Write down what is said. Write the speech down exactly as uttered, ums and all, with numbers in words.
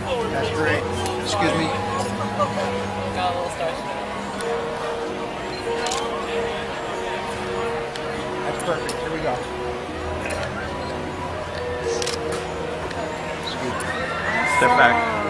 That's great. Excuse me. Got a little starch. That's perfect. Here we go. Step back.